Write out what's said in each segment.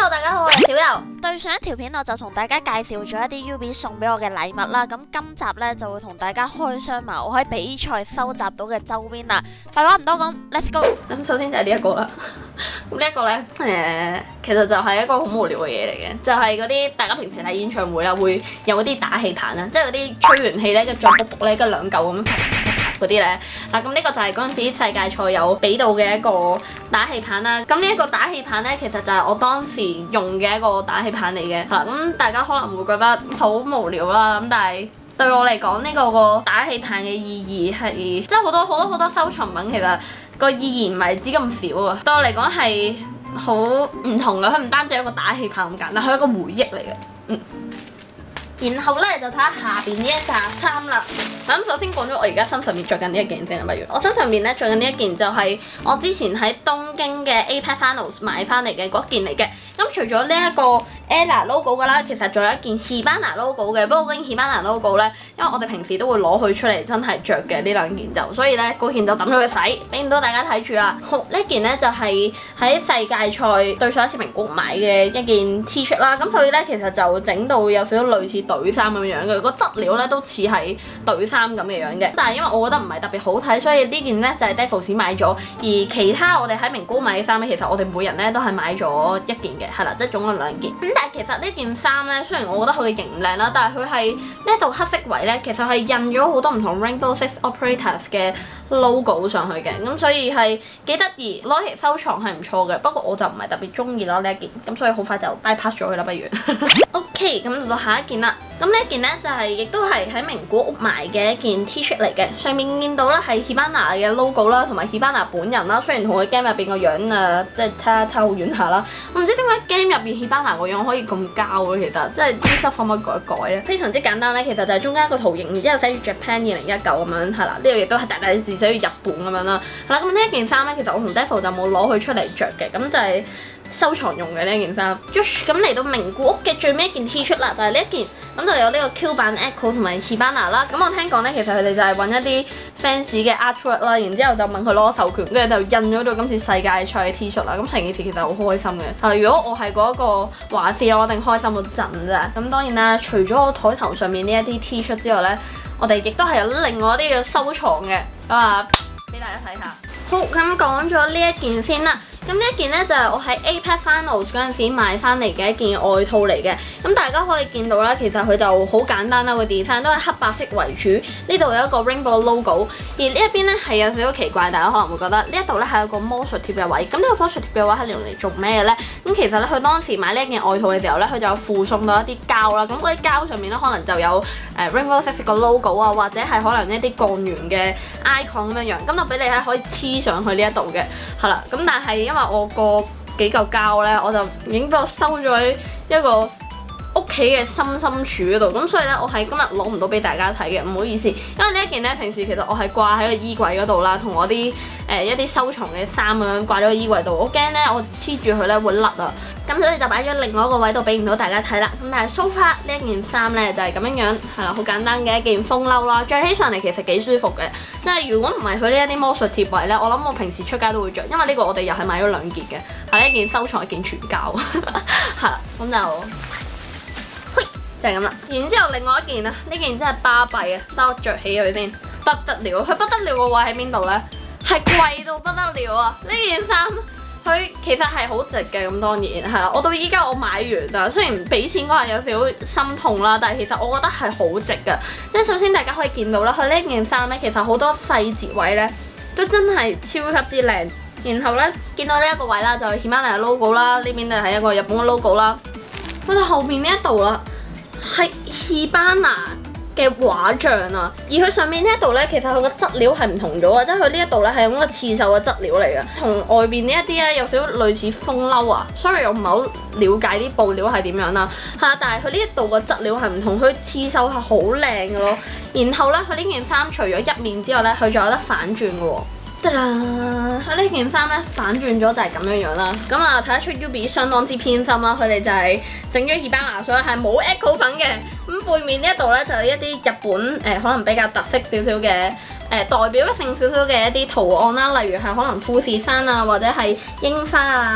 Hello， 大家好，我係小柔。 對上一條片我就同大家介紹咗一啲 Yubi 送俾我嘅禮物啦，咁今集呢，就會同大家開箱埋我喺比賽收集到嘅周邊啦。廢話唔多講 ，Let's go！ 咁首先就係呢一個啦。咁呢一個呢，其實就係一個好無聊嘅嘢嚟嘅，就係嗰啲大家平時睇演唱會啦，會有嗰啲打氣棒啦，即係嗰啲吹完氣呢，跟住再卜卜呢，跟住兩嚿咁樣嗰啲咧。嗱，咁呢個就係嗰陣時世界賽有俾到嘅一個打氣棒啦。咁呢一個打氣棒咧，其實就係我當時用嘅一個打氣棒嚟嘅。係啦，咁大家可能會覺得好無聊啦，咁但係對我嚟講，呢個打氣棒嘅意義係即係好多收藏品，其實個意義唔係止咁少啊。對我嚟講係好唔同嘅，佢唔單止係一個打氣棒咁簡單，佢係一個回憶嚟嘅。然後咧就睇下下邊呢一紮衫啦。咁首先講咗我而家身上面着緊呢一件先啦，不如我身上面咧着緊呢一件就係我之前喺東京嘅 APEC Finals 買翻嚟嘅嗰件嚟嘅。咁除咗呢一個 Ella logo 噶啦，其實仲有一件 Hibana logo 嘅。不過嗰件 Hibana logo 咧，因為我哋平時都會攞佢出嚟真係着嘅呢兩件就，所以咧嗰件就抌咗佢洗，俾唔到大家睇住啊。好，呢件咧就係喺世界賽對上一次名古屋買嘅一件 T 恤啦。咁佢咧其實就整到有少少類似隊衫咁樣嘅，個質料咧都似係隊衫咁嘅樣嘅。但係因為我覺得唔係特別好睇，所以呢件咧就係 Devils 買咗。而其他我哋喺名古屋買嘅衫咧，其實我哋每人咧都係買咗一件嘅，係啦，即係總共兩件。咁但係其實呢件衫咧，雖然我覺得佢嘅型唔靚啦，但係佢係呢一度黑色位咧，其實係印咗好多唔同 Rainbow Six Operators 嘅 logo 上去嘅，咁所以係幾得意，攞嚟收藏係唔錯嘅。不過我就唔係特別中意咯呢一件，咁所以好快就 bypass 咗佢啦，不如。OK， 咁就到下一件啦。咁呢一件咧就係亦都係喺名古屋買嘅一件 T 恤嚟嘅，上面見到咧係 Hibana 嘅 logo 啦，同埋 Hibana 本人啦。雖然同佢 game 入邊個樣啊，即係差好遠下啦。我唔知點解 game 入邊 Hibana 個樣可以咁膠嘅，其實即係啲衫可唔可以改一改咧？非常之簡單咧，其實就係中間一個圖形，然之後寫住 Japan 2019咁樣，係啦。呢度亦都係大大字寫住日本咁樣啦。係啦，咁呢一件衫咧，其實我同 Devil 就冇攞佢出嚟着嘅，咁就係收藏用嘅呢一件衫。咁嚟到名古屋嘅最尾一件 T 恤啦，就係呢一件，咁就有呢個 Q 版 Echo 同埋 Hibana 啦。咁我聽講咧，其實佢哋就係揾一啲 fans 嘅 artwork 啦，然之後就問佢攞授權，跟住就印咗到今次世界賽嘅 T 恤啦。咁成件事其實好開心嘅。如果我係嗰個話事，我一定開心到震咋。咁當然啦，除咗我台頭上面呢一啲 T 恤之外咧，我哋亦都係有另外一啲嘅收藏嘅。咁啊，俾大家睇下。好，咁講咗呢一件先啦。咁呢一件咧就係我喺 APEC Finals 嗰陣時買翻嚟嘅一件外套嚟嘅。咁大家可以見到啦，其實佢就好簡單啦，個 design 都係黑白色為主。呢度有一個 rainbow logo， 而呢一邊咧係有少少奇怪，大家可能會覺得呢一度咧係有個魔術貼嘅位。咁呢個魔術貼嘅位係用嚟做咩嘅咧？咁其實咧佢當時買呢一件外套嘅時候咧，佢就有附送到一啲膠啦。咁嗰啲膠上面咧可能就有Rainbow Six 個 logo 啊，或者係可能一啲鋼圓嘅 icon 咁樣樣，咁就俾你咧可以黐上去呢一度嘅，係啦。咁但係因為我個幾嚿膠咧，我就已經俾我收咗喺一個屋企嘅深處嗰度，咁所以咧我係今日攞唔到俾大家睇嘅，唔好意思。因為呢一件咧平時其實我係掛喺個衣櫃嗰度啦，同我啲一啲收藏嘅衫咁樣掛咗個衣櫃度，我驚咧我黐住佢咧會甩啊，咁所以就擺咗另外一個位度俾唔到大家睇啦。咁但係 so far 呢一件衫咧就係咁樣樣，係啦，好簡單嘅一件風褸啦，着起上嚟其實幾舒服嘅。即係如果唔係佢呢一啲魔術貼位咧，我諗我平時出街都會着，因為呢個我哋又係買咗兩件嘅，係一件收藏一件全膠，係啦，咁就。就係咁啦，然之後另外一件啊，呢件真係巴閉啊，等我着起佢先，不得了，佢不得了個位喺邊度呢？係貴到不得了啊！呢件衫佢其實係好值嘅，咁當然係啦。我到依家我買完啊，雖然俾錢嗰日有少少心痛啦，但係其實我覺得係好值㗎。即係首先大家可以見到啦，佢呢件衫呢，其實好多細節位呢都真係超級之靚。然後呢，見到呢一個位啦，就係 Hibana 嘅 logo 啦，呢邊就係一個日本嘅 logo 啦。去到後面呢一度啦，係 Hibana 嘅畫像啊，而佢上面呢一度咧，其實佢個質料係唔同咗啊，即係佢呢一度咧係用一個刺繡嘅質料嚟嘅，同外邊呢一啲咧有少少類似風褸啊。Sorry， 我唔係好了解啲布料係點樣啦，係啊，但係佢呢一度個質料係唔同，佢刺繡係好靚嘅咯。然後咧，佢呢件衫除咗一面之外咧，佢仲有得反轉嘅喎。得啦，佢呢件衫咧反轉咗就係咁樣樣啦。咁啊睇得出 Yubi 相當之偏心啦，佢哋就係整咗 Hibana，所以係冇 Echo 粉嘅。咁背面呢一度咧就有一啲日本可能比較特色少少嘅代表性少少嘅一啲圖案啦，例如係可能富士山啊，或者係櫻花啊。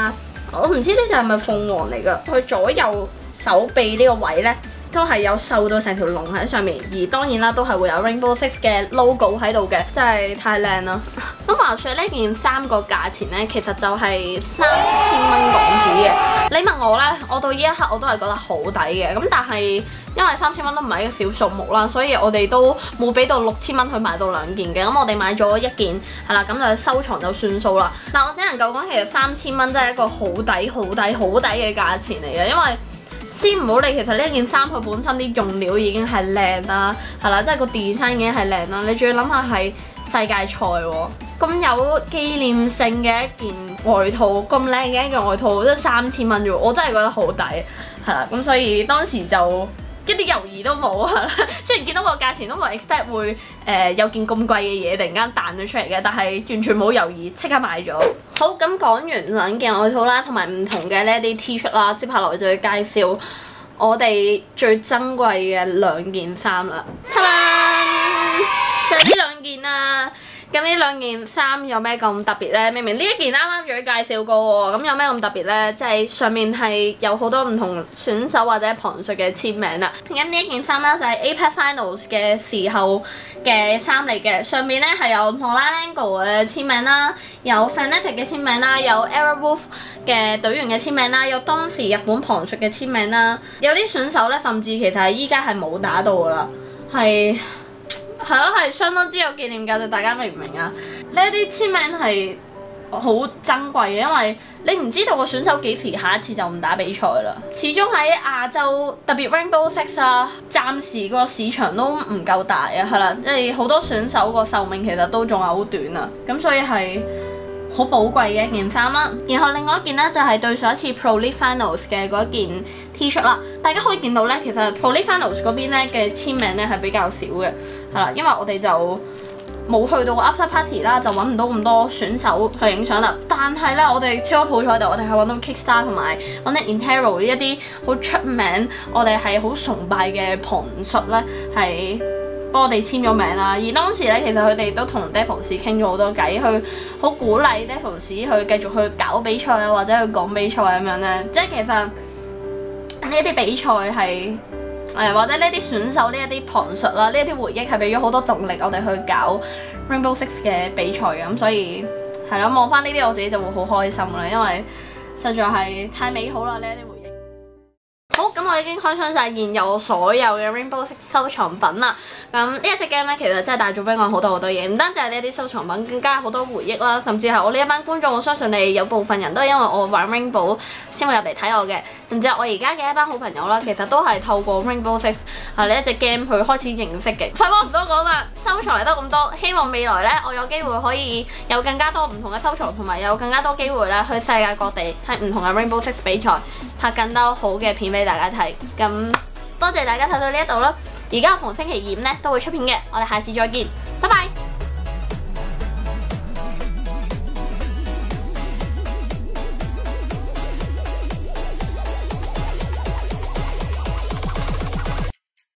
我唔知呢隻係咪鳳凰嚟㗎，佢左右手臂呢個位咧都係有繡到成條龍喺上面，而當然啦都係會有 Rainbow Six 嘅 logo 喺度嘅，真係太靚啦！咁話說呢件衫個價錢咧，其實就係3000蚊港紙嘅。你問我咧，我到呢一刻我都係覺得好抵嘅。咁但係因為3000蚊都唔係一個小數目啦，所以我哋都冇俾到6000蚊去買到2件嘅。咁我哋買咗1件係啦，咁就收藏就算數啦。但我只能夠講，其實3000蚊真係一個好抵、好抵、好抵嘅價錢嚟嘅，因為先唔好理，其實呢件衫佢本身啲用料已經係靚啦，係啦，即係個 design 已經係靚啦。你仲要諗下係世界賽喎，咁有紀念性嘅一件外套，咁靚嘅一件外套，都3000蚊啫喎，我真係覺得好抵，係啦。咁所以當時就一啲猶豫都冇啊！雖然見到個價錢都冇 expect 會有件咁貴嘅嘢突然間彈咗出嚟嘅，但係完全冇猶豫，即刻買咗。好，咁講完2件外套啦，同埋唔同嘅呢一啲 T 恤啦，接下來就要介紹我哋最珍貴嘅2件衫啦。ta啦，就係呢2件啦。咁呢2件衫有咩咁特別呢？明明呢一件啱啱仲要介紹過喎，咁有咩咁特別呢？即係上面係有好多唔同選手或者旁述嘅簽名啦。咁呢一件衫咧就係 APEC Finals 嘅時候嘅衫嚟嘅，上面咧係有同 Lango 嘅簽名啦，有 Fnatic 嘅簽名啦，有 Airwolf 嘅隊員嘅簽名啦，有當時日本旁述嘅簽名啦，有啲選手咧甚至其實係依家係冇打到噶啦，係咯，係相當之有紀念價值，大家明唔明啊？呢一啲簽名係好珍貴嘅，因為你唔知道個選手幾時下一次就唔打比賽啦。始終喺亞洲，特別 Rainbow Six 啊，暫時個市場都唔夠大啊，係啦，即係好多選手個壽命其實都仲係好短啊，咁所以係好寶貴嘅一件衫啦。然後另外一件咧就係對上一次 Pro League Finals 嘅嗰件 T 恤啦，大家可以見到咧，其實 Pro League Finals 嗰邊咧嘅簽名咧係比較少嘅，係啦，因為我哋就冇去到個 After Party 啦，就揾唔到咁多選手去影相啦。但係咧，我哋超級好彩度，我哋係揾到 Kickstar 同埋揾到 Intero 一啲好出名，我哋係好崇拜嘅旁述咧，係幫我哋簽咗名啦。而當時咧，其實佢哋都同 Devils 傾咗好多偈，去好鼓勵 Devils 去繼續去搞比賽啊，或者去講比賽咁樣咧。即係其實呢一啲比賽係或者呢啲選手呢一啲旁述啦，呢一啲回憶係俾咗好多動力我哋去搞 Rainbow Six 嘅比賽嘅，咁所以係咯，望翻呢啲我自己就會好開心啦，因為實在係太美好啦呢一啲回憶。好，咁我已經開箱晒現有所有嘅 Rainbow Six 收藏品啦。咁呢一隻 game 咧，其實真係帶咗俾我好多嘢，唔單止係呢啲收藏品，更加好多回憶啦。甚至係我呢一班觀眾，我相信你有部分人都係因為我玩 Rainbow 先會入嚟睇我嘅。甚至係我而家嘅一班好朋友啦，其實都係透過 Rainbow Six 呢一隻 game 去開始認識嘅。廢話唔多講啦，收藏嚟得咁多，希望未來咧我有機會可以有更加多唔同嘅收藏，同埋有更加多機會咧去世界各地睇唔同嘅 Rainbow Six 比賽，拍更多好嘅片俾大家睇。咁多謝大家睇到呢一度啦。而家逢星期二咧都會出片嘅，我哋下次再見，拜拜。